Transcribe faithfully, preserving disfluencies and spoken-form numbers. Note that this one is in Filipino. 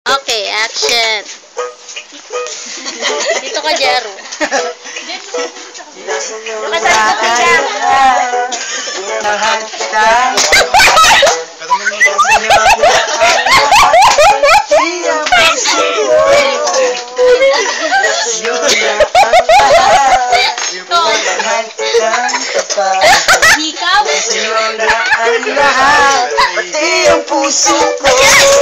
Okay, action. Dito ka, Jero. Mahal kita. Siyang puso ko. Sa'yo na ang lahat. Mahal kitang tapat. Ikaw? Sa'yo na ang lahat. Pati ang puso ko.